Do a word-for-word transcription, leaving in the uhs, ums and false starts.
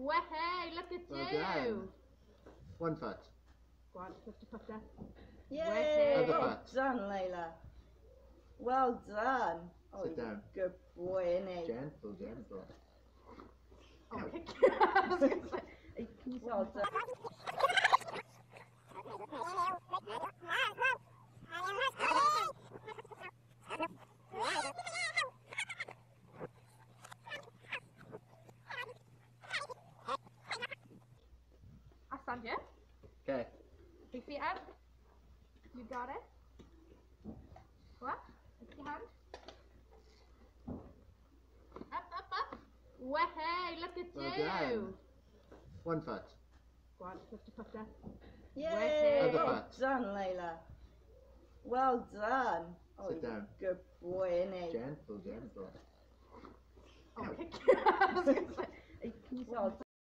Well, hey, look at Well you. done. One foot. Go on, lift your foot there. Yay! Other Well foot. done, Layla. Well done. Oh, Sit you're down. a good boy, isn't he? Gentle, gentle. Oh, kick you. I was going to say, hey, can you Well done. I stand here. Okay. Big feet up. You got it. What? Lift your hand. Up, up, up. Well, hey, look at Well you. done. One foot. Go on, lift your foot there. Yay! Other Well foot. done, Layla. Well done. Oh, Sit you're down. a good boy, isn't he? Gentle, gentle. Oh, kick you. I was going to say, hey, can you Well